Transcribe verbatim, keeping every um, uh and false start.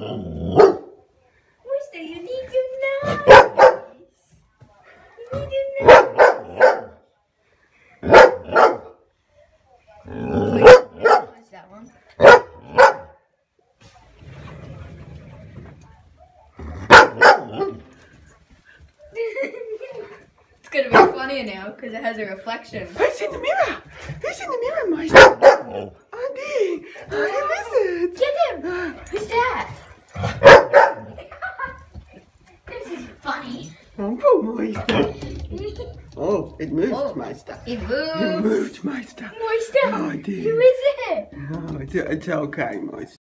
Moister, you need your nose. You need your nose. What's that one? It's gonna be funny now because it has a reflection. Who's in the mirror? Who's in the mirror, Moister? Auntie! Who is it? Get him! Who's that? This is funny. Oh, poor Moister. Oh, it moved, Oh, Moister. It It moved. moved, Moister. Moister, Oh, dear. who is it? Oh, it's, it's okay, Moister.